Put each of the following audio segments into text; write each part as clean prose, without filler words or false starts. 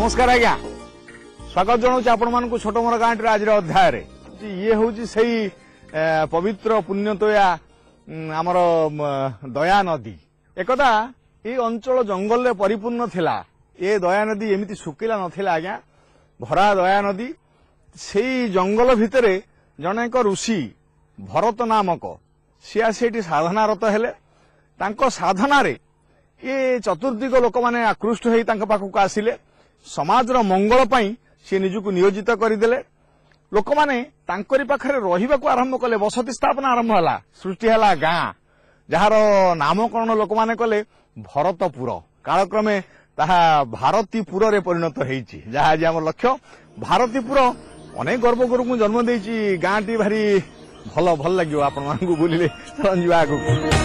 नमस्कार आज्ञा स्वागत जनाऊँ आपण मान छोट मोर गाँव आज अध्याय ये हूँ से पवित्र पुण्यतोया आमर दया नदी एकदा ये अंचल जंगल परिपूर्ण थिला। ये दया नदी एमती सुखिला नथिला आज्ञा भरा दया नदी से जंगल भितरे जने एक ऋषि भरत नामक सी आसी साधनारत हेले तांको साधना रे ये चतुर्दिग लोक माने आकृष्ट होई तांको पाखक आसिले समाजर मंगल पई सी निजुक नियोजित करदेले लोक माने तांकरी पाखरे रहिबाकू आरंभ कले बसती स्थापना आरंभ हला सृष्टि हला गाँ जार नामकरण लोक माने कले भरतपुर कालक्रमे ताहा भारतीपुर रे परिणत हेइछि जहा आज हमर लक्ष्य भारतीपुर अनेक गर्व गुरु जन्म देइछि गाँटी भारी भल भल लागियो आपण मानकू बोलिले चलन जिवा आगु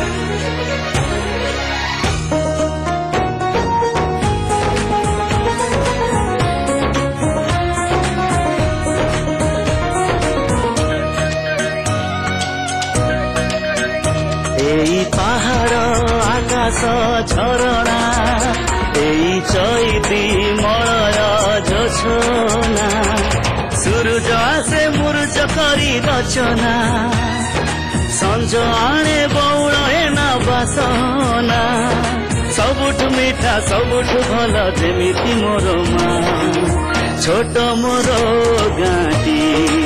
एई पहाड़ आकाश झरणा एई चैती मलय जोछना सूरज आसे मुरुज करी रचना संज आणे बौल एना बासना सबुठ मीठा सबुठ भल जेमिति मोर मा छोट मोर गाँटी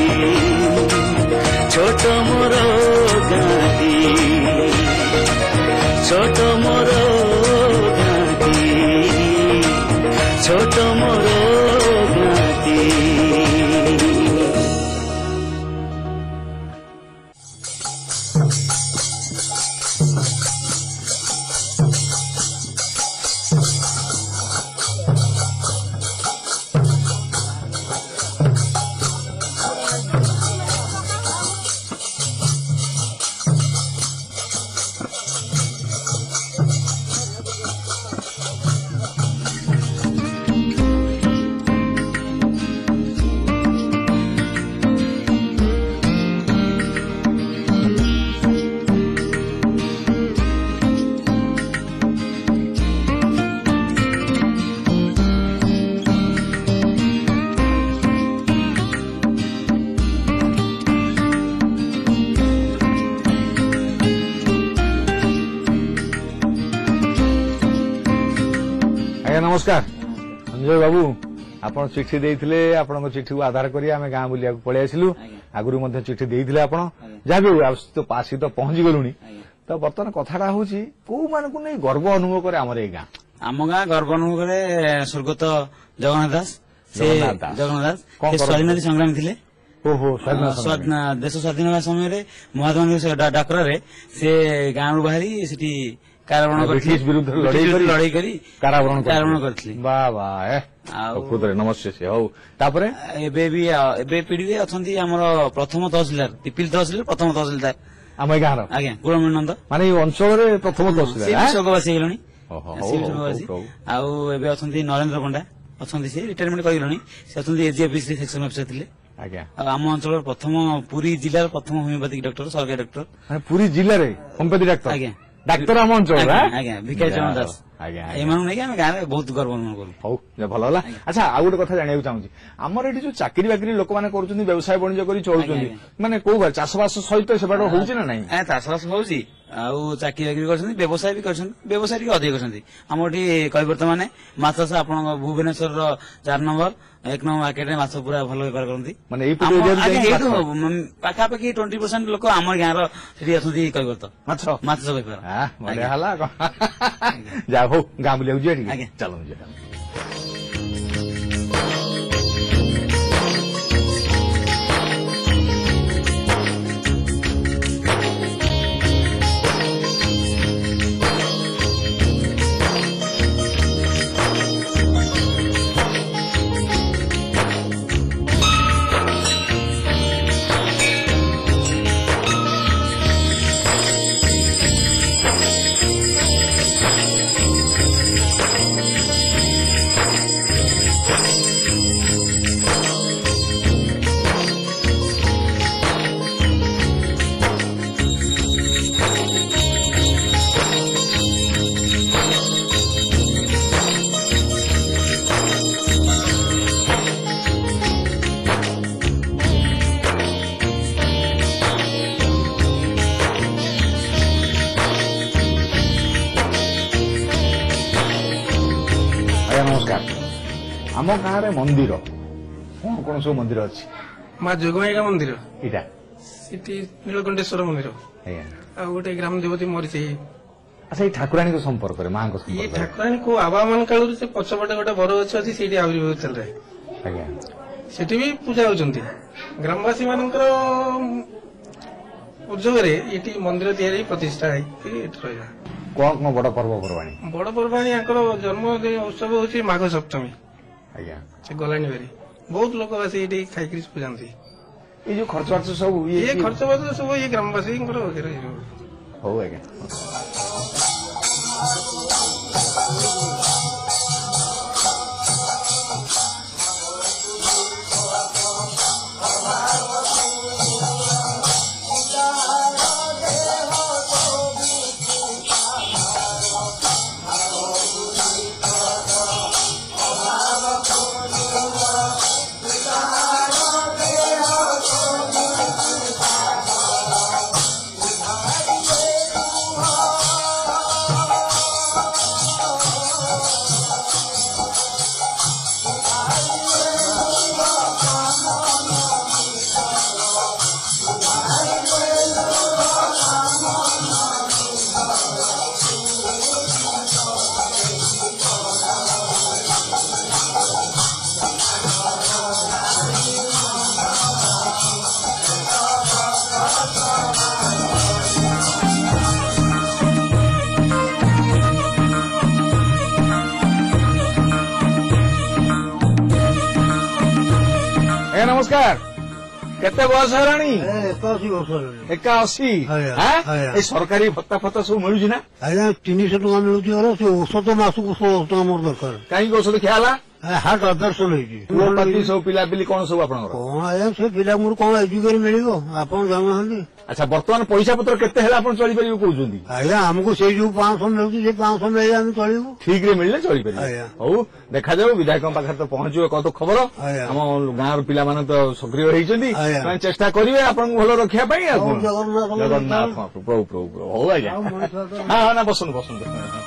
छोट मोर गाँटी छोट मोर गाँटी छोट मोर गाँटी। नमस्कार संजय बाबू आपण चिठी देइथिले आपण चिठी को आधार करी आमे गाँ बुलिया पळे आसिलु आगुरु मध्ये चिठी देइथिले आपण जाबे तो पासी तो पहुंची गलुनी तो बर्तमान कथाटा होची को मान को नै गर्व अनुभव करे हमर ए गाँ आम गाँ गर्व अनुभव करे स्वर्गत जगन्नाथ दास से स्वाधीनता संग्रामी थिले ओहो देश स्वाधीन होगा समय महात्मा गांधी डाकरे से गाँव बाहरी सेठी कारावरण ब्रिटिश विरुद्ध लड़ाई करी कारावरण करथिले वाह वाह खुदरे नमस्ते से हो तापरे एबे पीढ़ी रे अछंती हमर प्रथम तहसीलदार पिपिल तहसील प्रथम तहसीलदार हम गाँव रो आज्ञा गुरमनंद माने अंचल रे प्रथम तहसीलदार से स्वर्गवासी गेलनी आउ एबे अछंती नरेंद्र पंडा अछंती से रिटायरमेंट कर गेलनी से अछंती एजीएफसी रे सेक्शन ऑफिसर थिले आज्ञा आम अंचल प्रथम पुरी जिल्ला प्रथम होमियोपैथिक डॉक्टर सरकारी डॉक्टर माने पुरी जिल्ला रे होमियोपैथिक डॉक्टर आज्ञा डाक्तर आम अंचल आज्ञा भिखारी चरण दास एमानु नै गाँ रे बहुत गर्व अनुभव करू हौ भल होला। अच्छा आ गोटे कथा जानिया चाहूँ आमर एठी जो चाकरी बाकरी लोक माने करूछन्ती व्यवसाय वाणिज्य करी चलुछन्ती माने को बार चाषबास सहित से बाडो होउछि ना नाही चाषबास होउछि आउ चाकरी बाकरी करछन्ती व्यवसाय भी करछन्ती व्यवसाय टिके अधिक करछन्ती हमर एठी कहि वर्तमान माछ चाष आपण भुवनेश्वर रो 4 नंबर 1 नंबर मार्केट रे माछ पूरा भलो व्यापार करन्ती माने एई पाखा पाखी 20% लोक हमर गाँ रो सेठी अछन्ती कहि वर्त माछ व्यापार हां बढिया हला जा हो गाँ बुलिया जे चलो जे आम गाँव मंदिर कौन कौन सब मंदिर अच्छी माँ जोगमाईका मंदिर इटा इति नीलकंठेश्वर मंदिर आज्ञा आ गोटे ग्राम देवती मरीचे अच्छा ये ठाकुराणी संपर्क माँ ये संपर्क ठाकुराणी को आबा मान कालू से पछपटे गोटे बर गछ अछि सेठी आहुरी बहुत चल रहे आज्ञा सेठी भी पूजा होचंती ग्रामवासी मानकर उद्योगरे एटी मंदिर तैयारी प्रतिष्ठा है रहा कौन कौन बड़ पर्वपर्वाणी बड़ पर्वाणी जन्म उत्सव होची माघ सप्तमी आज्ञा से गलानी बारी बहुत लोक आसी एटी खाइकरी पूजांती ये जो खर्च बार्च सब ये खर्च बार्च सब ये ग्रामवासी हो आज्ञा नमस्कार केते बयस हेलाणी 81 वर्ष 81 आज्ञा। सरकारी भत्ता फत्ता सब मिलुछि ना आज्ञा 300 टका मिलुଛି ଘର ସେ ଔଷଧ ମାସକୁ 16 ଟଙ୍କା ମୋର ଦରକାର କାହିଁକି ଔଷଧ ଖିଆ ହେଲା ହାର୍ଟ ଅପରେସନ ହେଇଛି ଗୃହପାତି ସବୁ ପିଲାପିଲି କଣ ସବୁ ଆପଣଙ୍କର କଣ ଆଜ୍ଞା ସେ ପିଲା ମୋର କଣ ଏଜୁକେଟ ମିଳିବ ଆପଣ ଜାଣୁନାହାନ୍ତି ଆଚ୍ଛା ବର୍ତ୍ତମାନ ପଇସା ପତ୍ର କେତେ ହେଲେ ଆପଣ ଚଳିପାରିବେ କହୁଛନ୍ତି ଆଜ୍ଞା ଆମକୁ ସେଇ ଯୋଉ 500 ମିଳୁଛି ସେ 500 ମିଳିଲେ ଆମେ ଚଳିବୁ ଠିକ ରେ ମିଳିଲେ ଚଳିପାରିବେ ଆଜ୍ଞା। ହଉ ଦେଖାଯାଉ ବିଧାୟକଙ୍କ ପାଖରେ ତ ପହଞ୍ଚିବ କତ ଖବର ଆଜ୍ଞା। ଆମ ଗାଁର ପିଲାମାନେ ତ ସକ୍ରିୟ ହେଇଛନ୍ତି ଆଜ୍ଞା। ସେମାନେ ଚେଷ୍ଟା କରିବେ ଆପଣଙ୍କୁ ଭଲ ରଖିବା ପାଇଁ ଆଉ କଣ? ଜଗନ୍ନାଥ ଜଗନ୍ନାଥ ପ୍ରଭୁ ପ୍ରଭୁ ପ୍ରଭୁ ହଉ ଆଜ୍ଞା ଆଉ ମଣିଷ ତ- ହଁ ହଁ ନା ବସନ୍ତୁ ବସନ୍ତୁ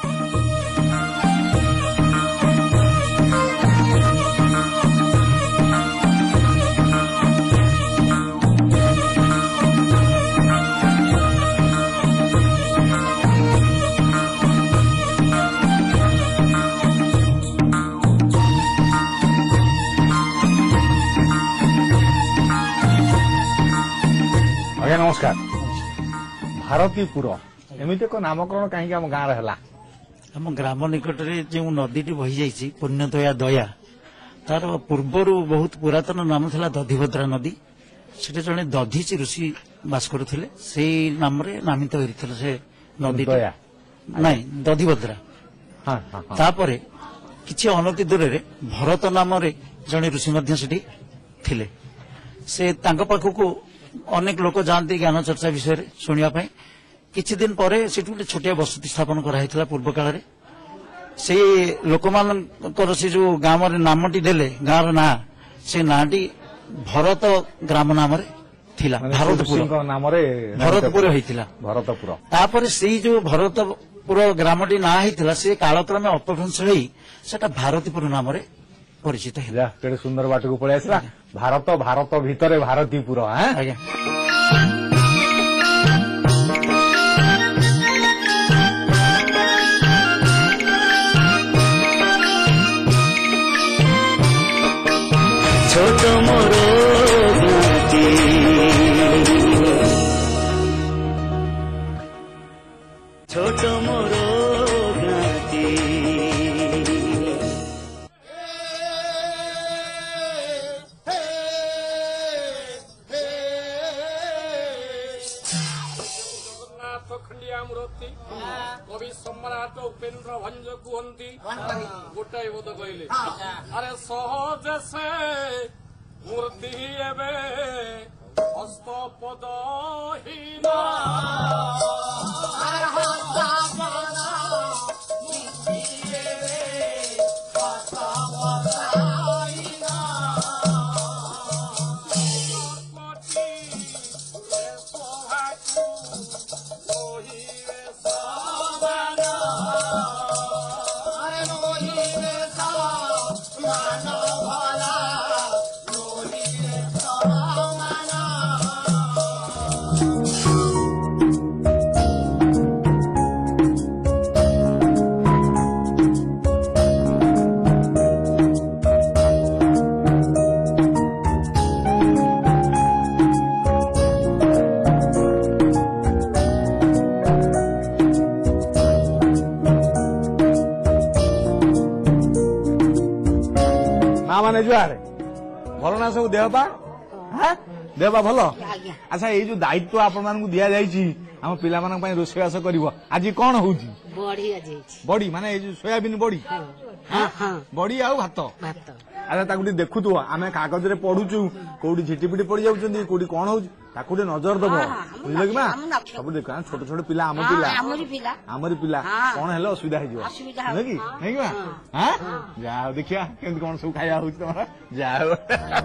ଆଜ୍ଞା ନମସ୍କାର ଭାରତୀପୁର ଏମିତି ଏକ ନାମକରଣ କାହିଁକି ଆମ ଗାଁରେ ହେଲା ଆମ ଗ୍ରାମ ନିକଟରେ ଯେଉଁ ନଦୀଟି ବହି ଯାଇଛି ପୁଣ୍ୟତୋୟା ଦୟା ତାର ପୂର୍ବରୁ ବହୁତ ପୁରାତନ ନାମ ଥିଲା ଦଧିଭଦ୍ରା ନଦୀ ସେଠି ଜଣେ ଦଧିଚି ଋଷି ବାସ କରୁଥିଲେ ସେଇ ନାମରେ ନାମିତ ହୋଇଥିଲା ସେ ନଦୀ ଦୟା ନାଇଁ ଦଧିଭଦ୍ରା ହଁ ହଁ ହଁ ତାପରେ କିଛି ଅନତି ଦୂରରେ ଭରତ ନାମରେ ଜଣେ ଋଷି ମଧ୍ୟ ସେଠି ଥିଲେ ସେ ତାଙ୍କ ପାଖକୁ ଅନେକ ଲୋକ ଯାଆନ୍ତି ଜ୍ଞାନ ଚର୍ଚ୍ଚା ବିଷୟରେ ଶୁଣିବା ପାଇଁ କିଛି ଦିନ ପରେ ସେଠି ଗୋଟେ ଛୋଟିଆ ବସତି ସ୍ଥାପନ କରାଯାଇଥିଲା ପୂର୍ବ କାଳରେ ସେଇ ଲୋକମାନଙ୍କର ସେ ଯୋଉ ଗ୍ରାମରେ ନାମଟି ଦେଲେ ଗାଁର ନାଁ ସେ ନାଁଟି ଭରତ ଗ୍ରାମ ନାମରେ ଥିଲା ମାନେ ଭାରତପୁର ଋଷିଙ୍କ ନାମରେ ଭରତପୁର ହେଇଥିଲା ଭରତପୁର ତାପରେ ସେଇ ଯୋଉ ଭରତପୁର ଗ୍ରାମଟି ନାଁ ହେଇଥିଲା ସେ କାଳକ୍ରମେ ଅପଭ୍ରଂଶ ହେଇ ସେଟା ଭାରତୀପୁର ନାମରେ ପରିଚିତ ହେଲା ଯା କେଡେ ସୁନ୍ଦର ବାଟକୁ ପଳେଇ ଆସିଲା ଭାରତ ଭାରତ ଭିତରେ ଭାରତୀପୁର ଆଜ୍ଞା ছোট মোর গাঁটি ছোট মোর গাঁটি ଜଗନ୍ନାଥ ଖଣ୍ଡିଆ ମୂର୍ତ୍ତି କବି ସମ୍ରାଟ ଉପେନ୍ଦ୍ର ଭଞ୍ଜ କୁହନ୍ତି ଗୋଟାଏ ବୋଧ କହିଲେ ଆରେ ସହଜ ସେ ମୂର୍ତ୍ତି ଏବେ ହସ୍ତପଦହୀନ Mano ମା ମାନେ ଯୁଆରେ ଭଲ ନା ସବୁ ଦେହ ପା ଦେହ ପା ଭଲ। ଆଚ୍ଛା ଏଇ ଯୋଉ ଦାୟିତ୍ୱ ଆପଣ ମାନଙ୍କୁ ଦିଆଯାଇଛି ଆମ ପିଲାମାନଙ୍କ ପାଇଁ ରୋଷେଇବାସ କରିବ ଆଜି କଣ ହଉଛି? ବଡି ମାନେ ଏଇ ଯୋଉ ସୋୟାବିନ ବଡି ବଡି ଆଉ ଭାତ। ଆଚ୍ଛା ତାକୁ ଟିକେ ଦେଖୁଥିବ ଆମେ କାଗଜରେ ପଢୁଛୁ କୋଉଠି ଝିଟିପିଟି ପଡି ଯାଉଛନ୍ତି କୋଉଠି କଣ ହଉଛି ତାକୁ ଟିକେ ନଜର ଦବ ବୁଝିଲ କି ମା ସବୁ ଦେଖ ଛୋଟ ଛୋଟ ପିଲା ଆମ ପିଲା ଆମରି ପିଲା କଣ ହେଲେ ଅସୁବିଧା ହେଇଯିବ ବୁଝିଲ କି ନାଇଁ କି ମା ଯାହା ହଉ ଦେଖିବା କେମିତି କଣ ସବୁ ଖାଇବା ହଉଛି ତମର ଯାହା ହଉ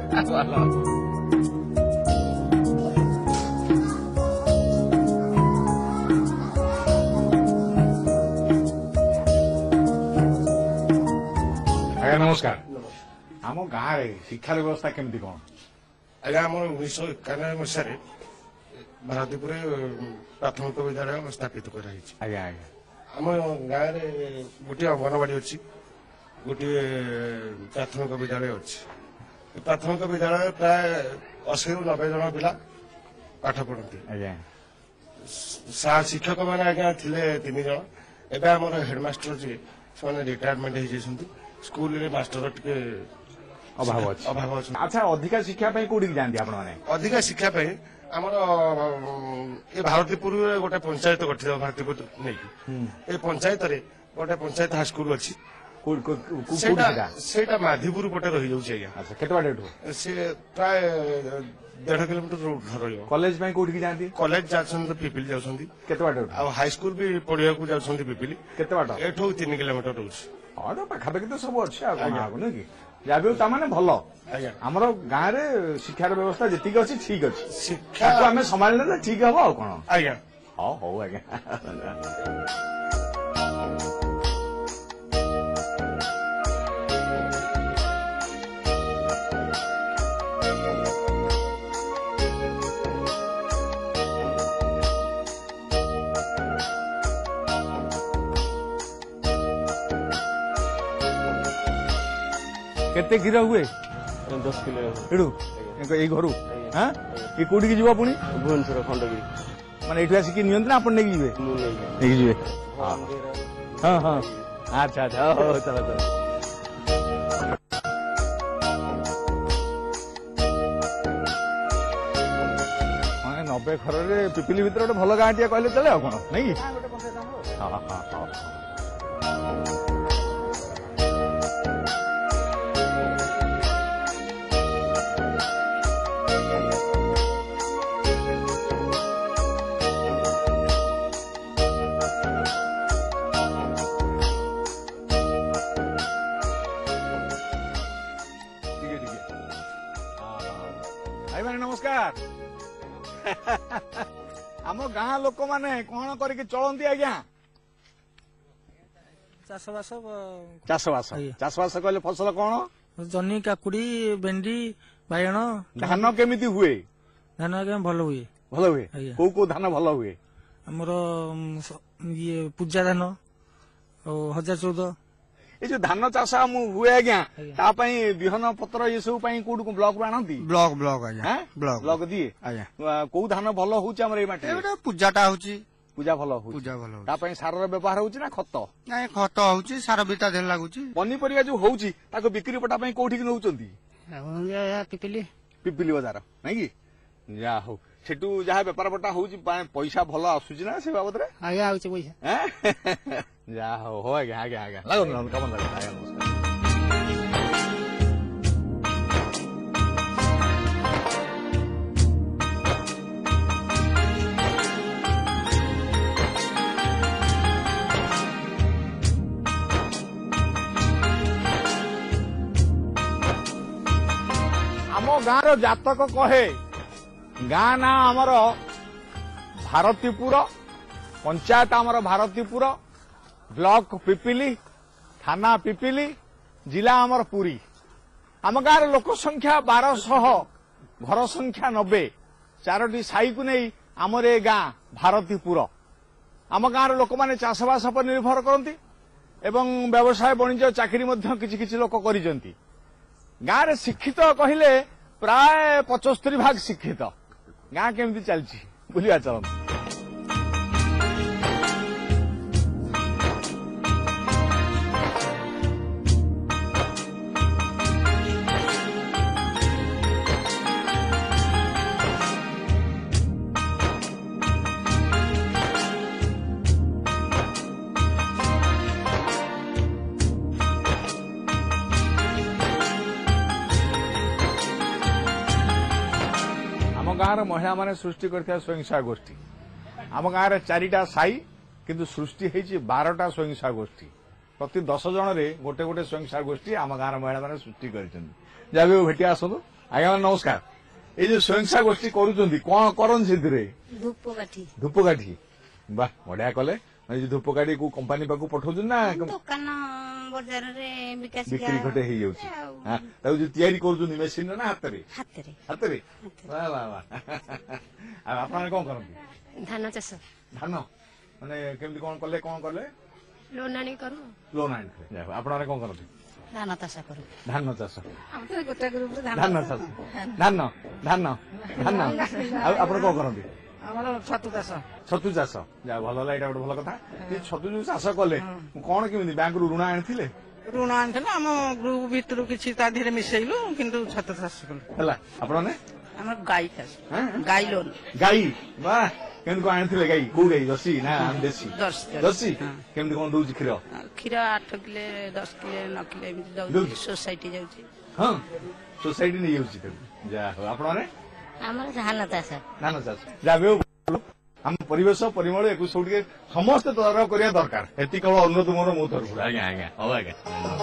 ଆଜ୍ଞା ନମସ୍କାର। ଆମ ଗାଁରେ ଶିକ୍ଷାର ବ୍ୟବସ୍ଥା କେମିତି କଣ? ଆଜ୍ଞା ଆମର 1991 ମସିହାରେ ଭାରତୀପୁରରେ ପ୍ରାଥମିକ ବିଦ୍ୟାଳୟ ସ୍ଥାପିତ କରାଯାଇଛି। ଆଜ୍ଞା ଆଜ୍ଞା ଆମ ଗାଁରେ ଗୋଟିଏ ଅଙ୍ଗନବାଡି ଅଛି, ଗୋଟିଏ ପ୍ରାଥମିକ ବିଦ୍ୟାଳୟ ଅଛି। ପ୍ରାଥମିକ ବିଦ୍ୟାଳୟ ପ୍ରାୟ 80ରୁ 90 ଜଣ ପିଲା ପାଠ ପଢନ୍ତି। ଆଜ୍ଞା ଶିକ୍ଷକ ମାନେ ଆଜ୍ଞା ଥିଲେ 3 ଜଣ। ଏବେ ଆମର ହେଡମାଷ୍ଟର ଯିଏ ସେମାନେ ରିଟାୟାରମେଣ୍ଟ ହେଇଯାଇଛନ୍ତି। ସ୍କୁଲରେ ମାଷ୍ଟର ଟିକେ ଅଭାବ ଅଛି। ଆଚ୍ଛା ଅଧିକା ଶିକ୍ଷା ପାଇଁ କୋଉଠିକି ଯାଆନ୍ତି ଆପଣ ମାନେ? ଅଧିକା ଶିକ୍ଷା ପାଇଁ ଆମର ଏ ଭାରତୀପୁରରେ ଗୋଟେ ପଞ୍ଚାୟତ ଗଠିତ ଭାରତୀପୁର ନେଇକି ଏ ପଞ୍ଚାୟତରେ ଗୋଟେ ପଞ୍ଚାୟତ ହାଇସ୍କୁଲ ଅଛି। ସେଇଟା ମାଧିପୁର ପଟେ ରହିଯାଉଛି ଆଜ୍ଞା। ଆଚ୍ଛା କେତେ ବାଟ ଏଠୁ? ସେ ପ୍ରାୟ 1.5 କିଲୋମିଟର ଧରିବ। କଲେଜ ପାଇଁ କୋଉଠିକି ଯାଆନ୍ତି? କଲେଜ ଯାଉଛନ୍ତି ପିପିଲି ଯାଉଛନ୍ତି। କେତେ ବାଟ ଏଠୁ? ଆଉ ହାଇସ୍କୁଲ ବି ପଢିବାକୁ ଯାଉଛନ୍ତି ପିପିଲି। କେତେ ବାଟ? ଏଠୁ 3 କିଲୋମିଟର ରହୁଛି। ପାଖାପାଖି ତ ସବୁ ଅଛି ଆଉ କଣ ହବ ନୁହେଁ କି ଯାହା ବି ହଉ ତାମାନେ ଭଲ। ଆଜ୍ଞା ଆମର ଗାଁରେ ଶିକ୍ଷାର ବ୍ୟବସ୍ଥା ଯେତିକି ଅଛି ଠିକ ଅଛି। ଶିକ୍ଷା ତାକୁ ଆମେ ସମ୍ଭାଳିଲେ ଠିକ ହବ ଆଉ କଣ। ଆଜ୍ଞା ହଉ ହଉ ଆଜ୍ଞା କେତେ କ୍ଷୀର ହୁଏ? 10 କିଲୋ ଏଠୁ ଏଇ ଘରୁ ଏ କୋଉଠିକି ଯିବ ପୁଣି? ଭୁବନେଶ୍ୱର ଖଣ୍ଡଗିରି। ମାନେ ଏଇଠୁ ଆସିକି ନିଅନ୍ତି ନା ଆପଣ ନେଇକି ଯିବେ? ମୁଁ ନେଇକି ଯିବେ ହଁ ହଁ ଆଚ୍ଛା ଆଚ୍ଛା ହଉ ଚାଲ ଚାଲ। ମାନେ 90 ଘରରେ ପିପିଲି ଭିତରେ ଗୋଟେ ଭଲ ଗାଁ ଟିଏ କହିଲେ ଚଳେ ଆଉ କଣ ନାଇଁ କି? ହଁ ହଁ ହଁ ନମସ୍କାର। ଆମ ଗାଁ ଲୋକମାନେ କଣ କରିକି ଚଳନ୍ତି ଆଜ୍ଞା? ଚାଷବାସ କହିଲେ ଫସଲ କଣ? ଜହ୍ନି କାକୁଡି ଭେଣ୍ଡି ବାଇଗଣ। ଧାନ କେମିତି ହୁଏ? ଧାନ ଆଜ୍ଞା ଭଲ ହୁଏ। ଭଲ ହୁଏ? କୋଉ କୋଉ ଧାନ ଭଲ ହୁଏ? ଆମର ଇଏ ପୂଜା ଧାନ ଆଉ 1014। ଏଇ ଯୋଉ ଧାନ ଚାଷ ହୁଏ ଆଜ୍ଞା ତା ପାଇଁ ବିହନ ପତ୍ର ଏ ସବୁ ପାଇଁ କୋଉଠୁ ବ୍ଲକରୁ ଆଣନ୍ତି? ବ୍ଲକ ଆଜ୍ଞା ବ୍ଲକ ଦିଏ ଆଜ୍ଞା। କୋଉ ଧାନ ଭଲ ହଉଛି ଆମର ଏଇ ମାଟି? ପୂଜାଟା ହଉଛି। ପୂଜା ଭଲ ହଉଛି। ତା ପାଇଁ ସାରର ବ୍ୟବହାର ହଉଛି ନା ଖତ? ନାଇଁ ଖତ ହଉଛି, ସାର ବି ତା ଦେହରେ ଲାଗୁଛି। ପନିପରିବା ଯୋଉ ହଉଛି ତାକୁ ବିକ୍ରି ପଟା ପାଇଁ କୋଉଠିକି ନଉଛନ୍ତି? ପିପିଲି ବଜାର ନାଇଁ କି? ଯାହା ହଉ ସେଠୁ ଯାହା ବେପାର ପଟା ହଉଛି ପଇସା ଭଲ ଆସୁଛି ନା ସେ ବାବଦରେ? ଆଜ୍ଞା ଆଉଛି ପଇସା। ଯାହା ହଉ ହଉ ଆଜ୍ଞା ଆଜ୍ଞା ଆଜ୍ଞା ଲାଗନ୍ତୁ କାମ ଲାଗନ୍ତୁ ଆଜ୍ଞା ନମସ୍କାର। ଆମ ଗାଁର ଜାତକ କହେ ଗାଁ ନାଁ ଆମର ଭାରତୀପୁର, ପଞ୍ଚାୟତ ଆମର ଭାରତୀପୁର, ବ୍ଲକ ପିପିଲି, ଥାନା ପିପିଲି, ଜିଲ୍ଲା ଆମର ପୁରୀ। ଆମ ଗାଁର ଲୋକ ସଂଖ୍ୟା 1200, ଘର ସଂଖ୍ୟା 90, 4ଟି ସାହିକୁ ନେଇ ଆମର ଏ ଗାଁ ଭାରତୀପୁର। ଆମ ଗାଁର ଲୋକମାନେ ଚାଷବାସ ଉପରେ ନିର୍ଭର କରନ୍ତି ଏବଂ ବ୍ୟବସାୟ ବାଣିଜ୍ୟ ଚାକିରି ମଧ୍ୟ କିଛି କିଛି ଲୋକ କରିଛନ୍ତି। ଗାଁରେ ଶିକ୍ଷିତ କହିଲେ ପ୍ରାୟ 75% ଶିକ୍ଷିତ। ଗାଁ କେମିତି ଚାଲିଛି ବୁଲିବା ଚାଲନ୍ତୁ। गाँव महिला माने सृष्टि करथिया स्वयं सहायक गोष्ठी आम गाँव 4टा साई किंतु सृष्टि होती 12टा स्वयं सहायक गोष्ठी प्रति 10 जन रे गोटे गोटे स्वयं सहायक गोष्ठी आम गाँव महिला माने सृष्टि करछन्ती जाबे भेटी आसनु आज्ञा नमस्कार ये जो स्वयं सहायक गोष्ठी करूछन्ती कोन करन सेतिरे धूपकाठी वाह बढ़िया कले धूपकाठी को कंपनी पाकू पठाउछन ना दुकान बजार रे बिक्री घटे हे जाउछि हां ताउ जे तयारी करूछन मेसिन ना हातरे हातरे वाह वाह वाह आ आपन कोन करथि धान चाष धान माने केमति कोन कले लोन आनी करू लोन आनी आपन कोन करथि धान चाष करू धान चाष हम तो गोटे ग्रुप रे धान चाष धान धान धान आपन कोन करथि ଆମର ଛତୁ ଚାଷ ଛତୁ ଚାଷ ଯା ଭଲ ହେଲା ଏଇଟା ଗୋଟେ ଭଲ କଥା ଏ ଛତୁ ଯୋଉ ଚାଷ କଲେ କଣ କେମିତି ବ୍ୟାଙ୍କରୁ ଋଣ ଆଣିଥିଲେ ଋଣ ଆଣିଥିଲେ ଆମ ଗ୍ରୁପ ଭିତରୁ କିଛି ତା ଦେହରେ ମିଶେଇଲୁ କିନ୍ତୁ ଛତୁ ଚାଷ କଲୁ ହେଲା ଆପଣ ମାନେ ଆମର ଗାଈ ଚାଷ ଗାଈ ଲୋନ ଗାଈ ବାଃ କେମିତି କଣ ଆଣିଥିଲେ ଗାଈ କୋଉ ଗାଈ ଜର୍ସି ନା ଦେଶୀ ଜର୍ସି କେମିତି କଣ ଦଉଛି କ୍ଷୀର 8 କିଲୋ 10 କିଲୋ 9 କିଲୋ ଏମିତି ଯାଉଛି सोसाइटी ଯାଉଛି ହଁ सोसाइटी ନେଇ ଯାଉଛି ଯା ହଉ ଆପଣ ମାନେ ଆମର ଧାନ ଚାଷ ଯାବେ ଆମ ପରିବେଶ ପରିମଳ ଏକୁ ସବୁ ଟିକେ ସମସ୍ତେ ତଦାରଖ କରିବା ଦରକାର ଏତିକି କେବଳ ଅନୁରୋଧ ମୋର ମୋ ତରଫରୁ ଆଜ୍ଞା ଆଜ୍ଞା ହଉ ଆଜ୍ଞା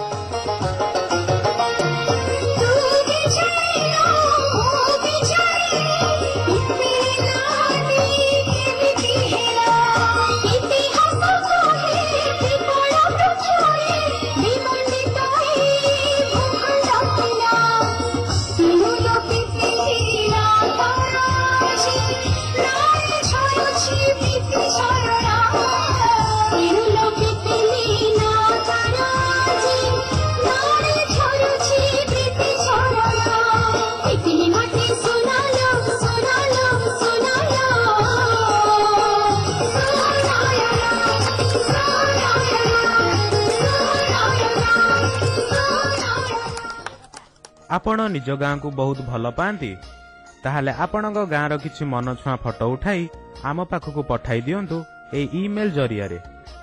आपण निज गाँ को बहुत भल पाती ताहले आपणक गाँर किछि मनछुआ फोटो उठाई आम पाखकु पठाई दियंतु ए ईमेल जरिया रे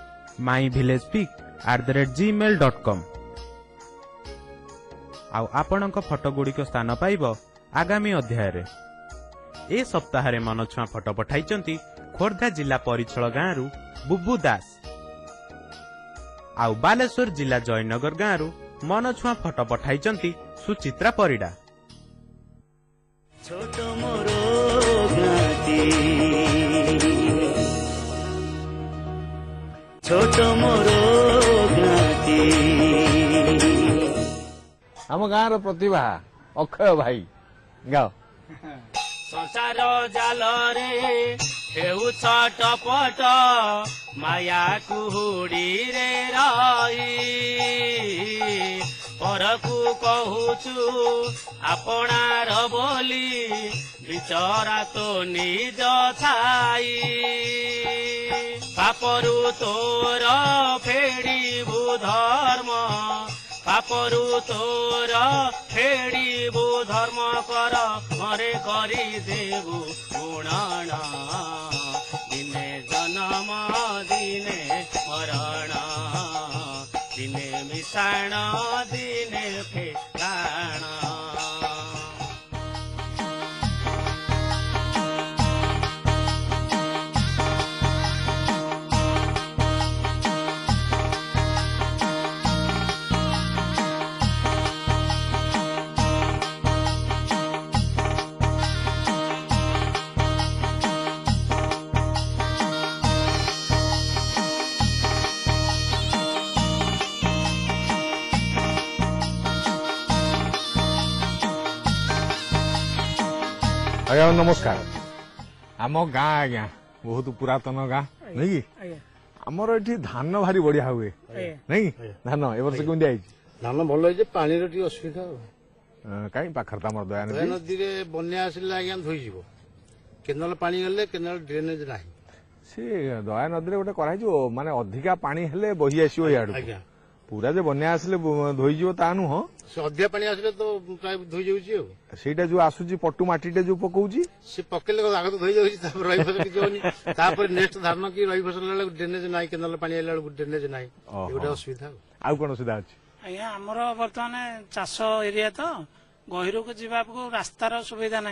myvillagepic@gmail.com आउ आपणक फोटो गुड़िक स्थान पाइब आगामी अध्याय रे ए सप्ताह रे मनछुआ फोटो पठाइचंती खोर्धा जिला परिछळ गाँरु बुबू दास आउ बालेश्वर जिला जयनगर गाँरु मनछुआ फोटो पठाइचंती सुचित्रा परिडा छोट मोरो गाती छोट मोरो गाती आम गाँव प्रतिभा अक्षय भाई गाओ संसार जाल रे हेउ छटपट माया कुहुड़ी रे रही परकु कहूचु आपणार बोली बिचरा तो निज छाई पापरु तोर फेड़ीबु धर्म पापरु तोर फेड़ीबु धर्म कर मरे करी देबु गुणन दिने जन्म दिने मरण दिने मिशाण दिने फेराण आज्ञा नमस्कार आम गाँ आज्ञा बहुत पुरातन गाँ नहीं आमर ये धान भारी बढ़िया हुए नहीं धान ए वर्ष केमती आई धान भल पानी असुविधा कहीं पाखर तो दया नदी बन्या आसिले आज्ञा धोई केनाल पानी गले केनाल ड्रेनेज ना सी दया नदी गोटे कराई माने अधिका पानी हेले बही आसो यार पूरा जो बन्या आसिले धोई ता नुह से अधिका पानी आसिले तो प्राय धोई जाउची सेटा जो आसुची पट्टु माटीटे जो पकाउची से पकेले आग तो धोई जाउची तापर रही फसल किछ होनी तापर नेक्स्ट धान की रही फसल लाला ड्रेनेज नाही केनाल पानी आइला ड्रेनेज नाही एटा असुविधा आउ कोन असुविधा अछि आज्ञा हमर वर्तमान चाष एरिया तो गहिरो को जीवा को रास्तार सुविधा नाही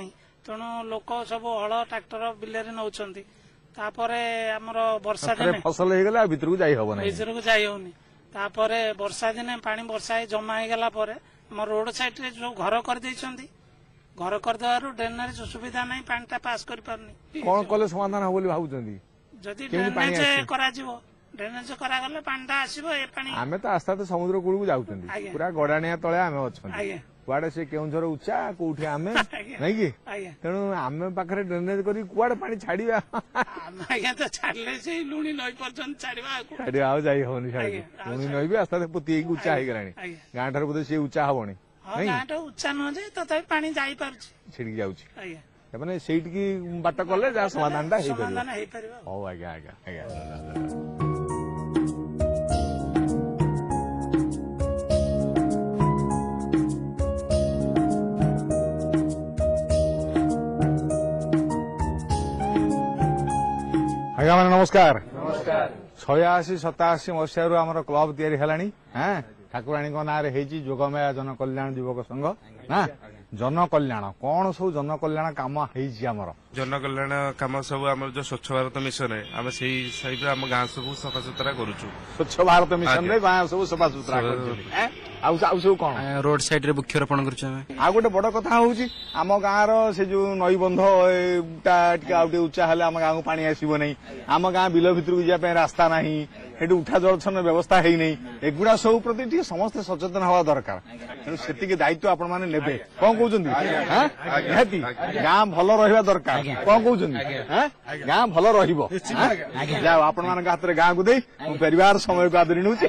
ତେଣୁ ଲୋକ ସବୁ ହଳ ଟ୍ରାକ୍ଟର ବିଲରେ ନଉଛନ୍ତି। ତାପରେ ଆମର ବର୍ଷା ଦିନେ ଫସଲ ହେଇଗଲେ ଆଉ ଭିତରକୁ ଯାଇ ହବ ନାହିଁ, ଭିତରକୁ ଯାଇ ହଉନି। ତାପରେ ବର୍ଷା ଦିନେ ପାଣି ବର୍ଷା ହେଇ ଜମା ହେଇଗଲା ପରେ ଆମର ରୋଡ ସାଇଡ ରେ ଯୋଉ ଘର କରିଦେଇଛନ୍ତି, ଘର କରିଦେବାରୁ ଡ୍ରେନେଜ ସୁବିଧା ନାହିଁ, ପାଣିଟା ପାସ୍ କରିପାରୁନି। କଣ କଲେ ସମାଧାନ ହବ ବୋଲି ଭାବୁଛନ୍ତି? ଯଦି ଡ୍ରେନେଜ କରାଯିବ, ଡ୍ରେନେଜ କରାଗଲେ ପାଣିଟା ଆସିବ। ଏ ପାଣି ଆମେ ତ ଆସ୍ତେ ଆସ୍ତେ ସମୁଦ୍ର କୂଳକୁ ଯାଉଛନ୍ତି, ପୁରା ଗଡାଣିଆ ତଳେ ଆମେ ଅଛନ୍ତି, କୁଆଡେ ସେ କେଉଁଝର ଉଚ୍ଚା କୋଉଠି ଆମେ ନାଇଁ କି? ତେଣୁ ଆମେ ପାଖରେ ଡ୍ରେନେଜ କରି କୁଆଡେ ପାଣି ଛାଡିବା? ଆଜ୍ଞା ତ ଛାଡିଲେ ସେଇ ଲୁଣି ନଈ ପର୍ଯ୍ୟନ୍ତ ଛାଡିବା ଆଉ ଯାଇ ହବନି। ଲୁଣି ନଈ ବି ଆସ୍ତେ ଆସ୍ତେ ପୋତି ହେଇକି ଉଚ୍ଚା ହେଇଗଲାଣି, ଗାଁ ଠାରୁ ବୋଧେ ସିଏ ଉଚ୍ଚା ହବଣି। ଗାଁଟା ଉଚ୍ଚା ନୁହଁ ଯେ ତଥାପି ପାଣି ଯାଇପାରୁଛି, ଛିଡିକି ଯାଉଛି। ମାନେ ସେଇଠିକି ବାଟ କଲେ ଯାହା ସମାଧାନଟା ହେଇପାରିବ। ହଉ ଆଜ୍ଞା ଆଜ୍ଞା ଆଜ୍ଞା। ଆଜ୍ଞା ମାନେ ନମସ୍କାର। 86-87 ମସିହାରୁ ଆମର କ୍ଲବ ତିଆରି ହେଲାଣି। ଠାକୁରାଣୀଙ୍କ ନାଁରେ ହେଇଛି ଯୋଗମାୟା ଜନକଲ୍ୟାଣ ଯୁବକ ସଂଘ। ନା ଜନକଲ୍ୟାଣ କଣ ସବୁ ଜନକଲ୍ୟାଣ କାମ ହେଇଛି? ଆମର ଜନକଲ୍ୟାଣ କାମ ସବୁ ଆମର ଯୋଉ ସ୍ୱଚ୍ଛ ଭାରତ ମିଶନ ଆମେ ସେଇ ସାଇଡରେ ଆମ ଗାଁ ସବୁ ସଫାସୁତୁରା କରୁଛୁ। ସ୍ୱଚ୍ଛ ଭାରତ ମିଶନରେ ଗାଁ ସବୁ ସଫାସୁତୁରା କରୁଛନ୍ତି। ଆଉ ସବୁ କଣ? ରୋଡ ସାଇଡ ରେ ବୃକ୍ଷରୋପଣ କରୁଛୁ ଆମେ। ଆଉ ଗୋଟେ ବଡ କଥା ହଉଛି ଆମ ଗାଁର ସେ ଯୋଉ ନଈବନ୍ଧ ଟା ଟିକେ ଆଉ ଟିକେ ଉଚ୍ଚା ହେଲେ ଆମ ଗାଁକୁ ପାଣି ଆସିବ ନାହିଁ। ଆମ ଗାଁ ବିଲ ଭିତରକୁ ଯିବା ପାଇଁ ରାସ୍ତା ନାହିଁ, ସେଠି ଉଠା ଜଳଛନ୍ନ ବ୍ୟବସ୍ଥା ହେଇନାହିଁ। ଏଗୁଡା ସବୁ ପ୍ରତି ଟିକେ ସମସ୍ତେ ସଚେତନ ହବା ଦରକାର। ତେଣୁ ସେତିକି ଦାୟିତ୍ୱ ଆପଣ ମାନେ ନେବେ। କଣ କହୁଛନ୍ତି? ନିହାତି ଗାଁ ଭଲ ରହିବା ଦରକାର। କଣ କହୁଛନ୍ତି? ଗାଁ ଭଲ ରହିବ। ଯାଉ ଆପଣ ମାନଙ୍କ ହାତରେ ଗାଁକୁ ଦେଇ ମୁଁ ପରିବାର ସମୟକୁ ଆଦରି ନେଉଛି।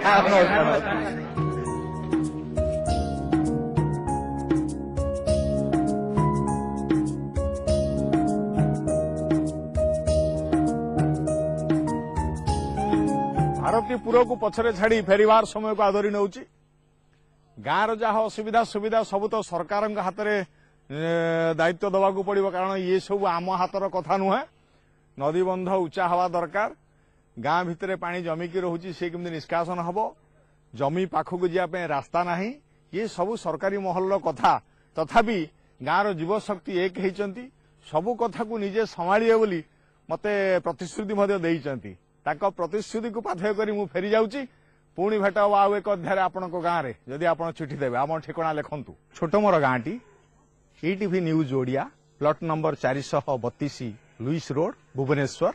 ଭାରତୀପୁରକୁ ପଛରେ ଛାଡି ଫେରିବାର ସମୟକୁ ଆଦରି ନେଉଛି। ଗାଁର ଯାହା ଅସୁବିଧା ସୁବିଧା ସବୁ ତ ସରକାରଙ୍କ ହାତରେ ଦାୟିତ୍ୱ ଦେବାକୁ ପଡିବ, କାରଣ ଇଏ ସବୁ ଆମ ହାତର କଥା ନୁହେଁ। ନଦୀବନ୍ଧ ଉଚ୍ଚା ହେବା ଦରକାର। ଗାଁ ଭିତରେ ପାଣି ଜମିକି ରହୁଛି, ସେ କେମିତି ନିଷ୍କାସନ ହବ? ଜମି ପାଖକୁ ଯିବା ପାଇଁ ରାସ୍ତା ନାହିଁ। ଇଏ ସବୁ ସରକାରୀ ମହଲର କଥା। ତଥାପି ଗାଁର ଯୁବଶକ୍ତି ଏକ ହେଇଛନ୍ତି, ସବୁ କଥାକୁ ନିଜେ ସମ୍ଭାଳିବେ ବୋଲି ମତେ ପ୍ରତିଶ୍ରୁତି ମଧ୍ୟ ଦେଇଛନ୍ତି। ତାଙ୍କ ପ୍ରତିଶ୍ରୁତିକୁ ପାଥେୟ କରି ମୁଁ ଫେରି ଯାଉଛି। ପୁଣି ଭେଟ ହବ ଆଉ ଏକ ଅଧ୍ୟାୟରେ ଆପଣଙ୍କ ଗାଁରେ, ଯଦି ଆପଣ ଚିଠି ଦେବେ। ଆମ ଠିକଣା ଲେଖନ୍ତୁ। ଛୋଟମୋର ଗାଁଟି, ETV news Odia, plot number 432 Lewis road, Bhubaneswar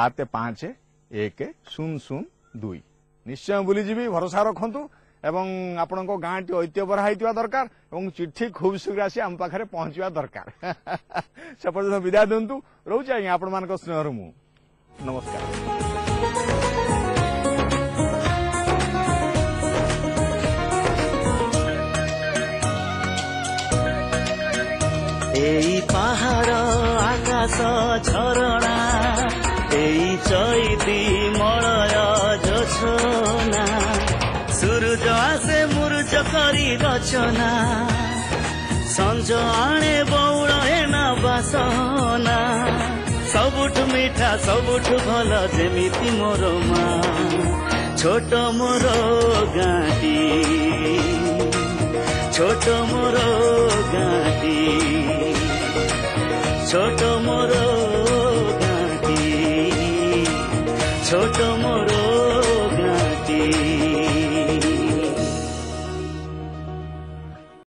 751002। ନିଶ୍ଚୟ ବୁଲିଯିବି, ଭରସା ରଖନ୍ତୁ। ଏବଂ ଆପଣଙ୍କ ଗାଁଟି ଐତିହ୍ୟଭରା ହେଇଥିବା ଦରକାର ଏବଂ ଚିଠି ଖୁବ୍ ଶୀଘ୍ର ଆସି ଆମ ପାଖରେ ପହଞ୍ଚିବା ଦରକାର। ସେ ପର୍ଯ୍ୟନ୍ତ ବିଦାୟ ଦିଅନ୍ତୁ। ରହୁଛି ଆଜ୍ଞା ଆପଣମାନଙ୍କ ସ୍ନେହରୁ ମୁଁ। ନମସ୍କାର। এই পাহাড় আকাশ ঝরଣା, এই চৈতি মলয় যোছনা, সূর্য আসে মূর্জ করি রচনা, সঞ্জ আনে বৌড় এনা বাসনা, ସବୁଠୁ ମିଠା ସବୁଠୁ ଭଲ ଯେମିତି ମୋର ମା। ଛୋଟ ମୋର ଗାଁଟି, ଛୋଟ ମୋର ଗାଁଟି, ଛୋଟ ମୋର ଗାଁଟି, ଛୋଟ ମୋର ଗାଁଟି।